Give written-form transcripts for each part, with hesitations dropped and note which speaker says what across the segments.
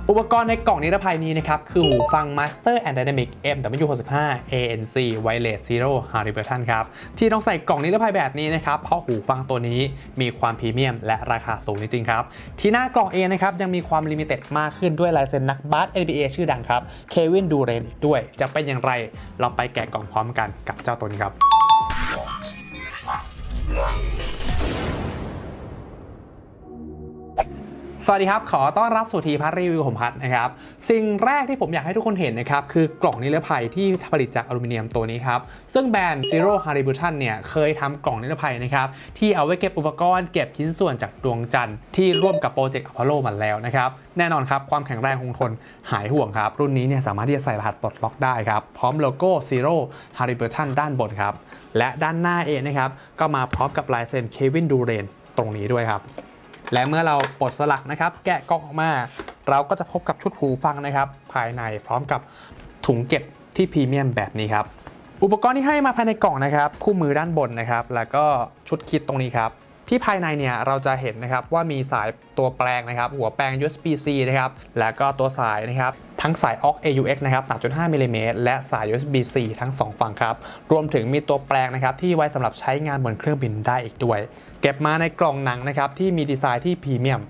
Speaker 1: อุปกรณ์ในกล่องนิรภัยนี้นะครับคือหูฟัง Master and Dynamic MW65 ANC Wireless Zero Harmony Version ครับที่ต้องใส่กล่องนิรภัยแบบนี้นะครับเพราะหูฟังตัวนี้มีความพรีเมียมและราคาสูงจริงๆครับที่หน้ากล่องเองนะครับยังมีความลิมิเต็ดมากขึ้นด้วยลายเซ็นนักบาส NBA ชื่อดังครับเควินดูเรนอีกด้วยจะเป็นอย่างไรเราไปแกะกล่องพร้อมกันกับเจ้าตัวนี้ครับสวัสดีครับขอต้อนรับสู่ทีพัทรีวิวผมพัทนะครับสิ่งแรกที่ผมอยากให้ทุกคนเห็นนะครับคือกล่องนิรภัยที่ผลิตจากอลูมิเนียมตัวนี้ครับซึ่งแบรนด์ Zero Harmony Version เนี่ยเคยทำกล่องนิรภัยนะครับที่เอาไว้เก็บอุปกรณ์เก็บชิ้นส่วนจากดวงจันทร์ที่ร่วมกับโปรเจกต์อพอลโลมาแล้วนะครับแน่นอนครับความแข็งแรงคงทนหายห่วงครับรุ่นนี้เนี่ยสามารถที่จะใส่รหัสปลดล็อกได้ครับพร้อมโลโก้ Zero Harmony Version ด้านบนครับและด้านหน้าเองนะครับก็มาพร้อมกับลายเซ็นเควินดูเรนตรงนี้ด้วยครับและเมื่อเราปลดสลักนะครับแกะกล่องออกมาเราก็จะพบกับชุดหูฟังนะครับภายในพร้อมกับถุงเก็บที่พรีเมียมแบบนี้ครับอุปกรณ์ที่ให้มาภายในกล่องนะครับคู่มือด้านบนนะครับแล้วก็ชุดคิดตรงนี้ครับที่ภายในเนี่ยเราจะเห็นนะครับว่ามีสายตัวแปลงนะครับหัวแปลง USB-C นะครับแล้วก็ตัวสายนะครับทั้งสาย aux AUX นะครับ 3.5 มิลลิเมตรและสาย USB-C ทั้ง2ฝั่งครับรวมถึงมีตัวแปลงนะครับที่ไว้สำหรับใช้งานบนเครื่องบินได้อีกด้วยเก็บมาในกล่องหนังนะครับที่มีดีไซน์ที่พรีเมียม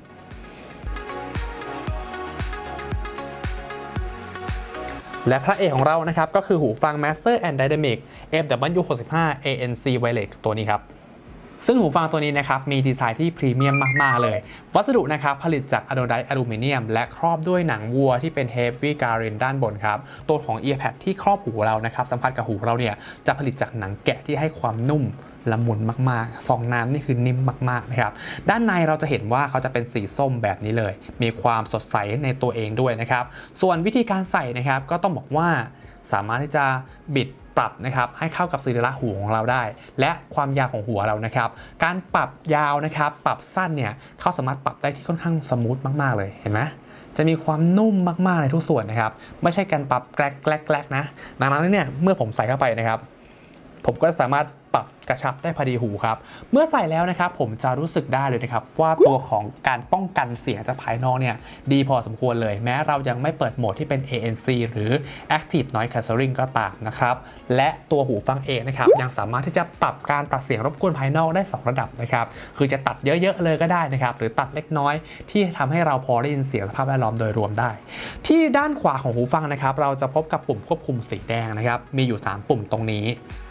Speaker 1: และพระเอกของเรานะครับก็คือหูฟัง Master and Dynamic MW65 ANC Wireless ตัวนี้ครับซึ่งหูฟังตัวนี้นะครับมีดีไซน์ที่พรีเมียมมากๆเลยวัสดุนะครับผลิตจากอะโดไดต์อลูมิเนียมและครอบด้วยหนังวัวที่เป็นเฮฟวี่การินด้านบนครับตัวของ earpad ที่ครอบหูเรานะครับสัมผัสกับหูเราเนี่ยจะผลิตจากหนังแกะที่ให้ความนุ่มละมุนมากๆฟองน้ำนี่คือนิ่มมากๆนะครับด้านในเราจะเห็นว่าเขาจะเป็นสีส้มแบบนี้เลยมีความสดใสในตัวเองด้วยนะครับส่วนวิธีการใส่นะครับก็ต้องบอกว่าสามารถที่จะบิดปรับนะครับให้เข้ากับสรีระหูของเราได้และความยาวของหัวเรานะครับการปรับยาวนะครับปรับสั้นเนี่ยเขาสามารถปรับได้ที่ค่อนข้างสมูทมากๆเลยเห็นไหมจะมีความนุ่มมากๆในทุกส่วนนะครับไม่ใช่การปรับแกลกนะดังนั้นเนี่ยเมื่อผมใส่เข้าไปนะครับผมก็สามารถปรับกระชับได้พอดีหูครับเมื่อใส่แล้วนะครับผมจะรู้สึกได้เลยนะครับว่าตัวของการป้องกันเสียงจากภายนอกเนี่ยดีพอสมควรเลยแม้เรายังไม่เปิดโหมดที่เป็น ANC หรือ Active Noise Cancelling ก็ตามนะครับและตัวหูฟังเองนะครับยังสามารถที่จะปรับการตัดเสียงรบกวนภายนอกได้2ระดับนะครับคือจะตัดเยอะๆเลยก็ได้นะครับหรือตัดเล็กน้อยที่ทำให้เราพอได้ยินเสียงสภาพแวดล้อมโดยรวมได้ที่ด้านขวาของหูฟังนะครับเราจะพบกับปุ่มควบคุมสีแดงนะครับมีอยู่3ปุ่มตรงนี้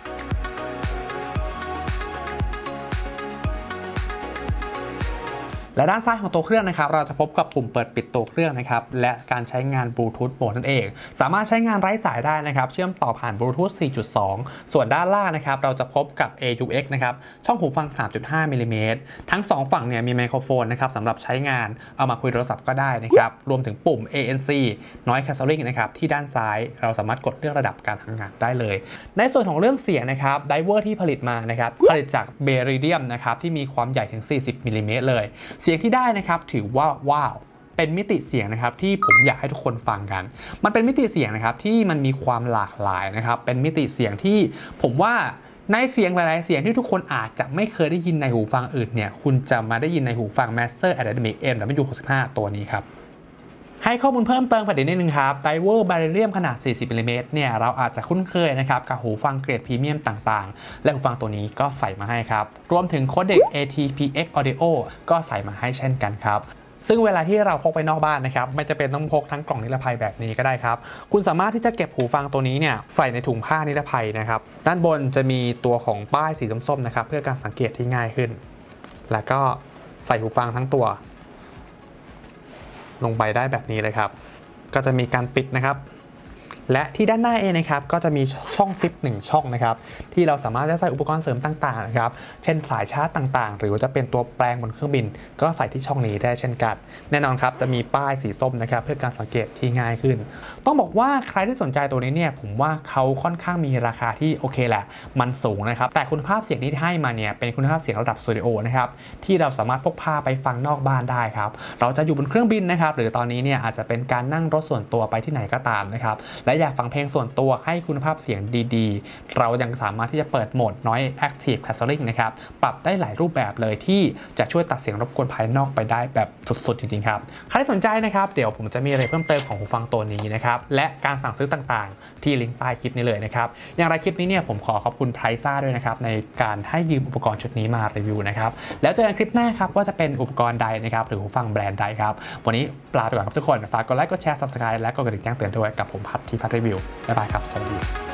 Speaker 1: และด้านซ้ายของตัวเครื่องนะครับเราจะพบกับปุ่มเปิดปิดตัวเครื่องนะครับและการใช้งานบลูทูธโหมดนั่นเองสามารถใช้งานไร้สายได้นะครับเชื่อมต่อผ่านบลูทูธ 4.2 ส่วนด้านล่างนะครับเราจะพบกับ AUX นะครับช่องหูฟัง 3.5 มิลลิเมตรทั้ง2ฝั่งเนี่ยมีไมโครโฟนนะครับสำหรับใช้งานเอามาคุยโทรศัพท์ก็ได้นะครับรวมถึงปุ่ม ANC Noise Cancelling นะครับที่ด้านซ้ายเราสามารถกดเลือกระดับการทำงานได้เลยในส่วนของเรื่องเสียงนะครับไดเวอร์ที่ผลิตมานะครับผลิตจากเบริเดียมนะครับที่มีความใหญ่ถึง 40 มิลลิเมตรเลยเสียงที่ได้นะครับถือว่าว้าวเป็นมิติเสียงนะครับที่ผมอยากให้ทุกคนฟังกันมันเป็นมิติเสียงนะครับที่มันมีความหลากหลายนะครับเป็นมิติเสียงที่ผมว่าในเสียงหลายๆเสียงที่ทุกคนอาจจะไม่เคยได้ยินในหูฟังอื่นเนี่ยคุณจะมาได้ยินในหูฟัง Master and Dynamic MW65 ตัวนี้ครับให้ข้อมูลเพิ่มเติมประเด็นนิดนึงครับไดเวอร์บาริเลียมขนาด 40 มิลลิเมตรเนี่ยเราอาจจะคุ้นเคยนะครับกับหูฟังเกรดพรีเมียมต่างๆและหูฟังตัวนี้ก็ใส่มาให้ครับรวมถึงโคเด็ก AT-PX Audio ก็ใส่มาให้เช่นกันครับซึ่งเวลาที่เราพกไปนอกบ้านนะครับไม่จะเป็นต้องพกทั้งกล่องนิรภัยแบบนี้ก็ได้ครับคุณสามารถที่จะเก็บหูฟังตัวนี้เนี่ยใส่ในถุงผ้านิรภัยนะครับด้านบนจะมีตัวของป้ายสีส้มๆนะครับเพื่อการสังเกตที่ง่ายขึ้นแล้วก็ใส่หูฟังทั้งตัวลงไปได้แบบนี้เลยครับก็จะมีการปิดนะครับและที่ด้านหน้าเองนะครับก็จะมีช่องซิป1ช่องนะครับที่เราสามารถจะใส่อุปกรณ์เสริมต่างๆนะครับเช่นสายชาร์จต่างๆหรือว่าจะเป็นตัวแปลงบนเครื่องบินก็ใส่ที่ช่องนี้ได้เช่นกันแน่นอนครับจะมีป้ายสีส้มนะครับเพื่อการสังเกตที่ง่ายขึ้นต้องบอกว่าใครที่สนใจตัวนี้เนี่ยผมว่าเขาค่อนข้างมีราคาที่โอเคแหละมันสูงนะครับแต่คุณภาพเสียงที่ให้มาเนี่ยเป็นคุณภาพเสียงระดับสตูดิโอนะครับที่เราสามารถพกพาไปฟังนอกบ้านได้ครับเราจะอยู่บนเครื่องบินนะครับหรือตอนนี้เนี่ยอาจจะเป็นการนั่งรถส่วนตัวไปที่ไหนก็ตามนะครับหและอยากฟังเพลงส่วนตัวให้คุณภาพเสียงดีๆเรายังสามารถที่จะเปิดโหมด Noise Active Cancelling นะครับปรับได้หลายรูปแบบเลยที่จะช่วยตัดเสียงรบกวนภายนอกไปได้แบบสุดๆจริงๆครับใครที่สนใจนะครับเดี๋ยวผมจะมีอะไรเพิ่มเติมของหูฟังตัวนี้นะครับและการสั่งซื้อต่างๆที่ลิงก์ใต้คลิปนี้เลยนะครับอย่างไรคลิปนี้เนี่ยผมขอขอบคุณไพรซ่าด้วยนะครับในการให้ยืมอุปกรณ์ชุดนี้มารีวิวนะครับแล้วเจอกันคลิปหน้าครับว่าจะเป็นอุปกรณ์ใดนะครับหรือหูฟังแบรนด์ใดครับวันนี้ลาไปก่อนครับทุกคนฝากกดไลค์กดแชร์ Subscribe และกดกระดิ่งแจ้งเตือนด้วยกับผมพัทที่พัทรีวิวบ๊ายบายครับสวัสดี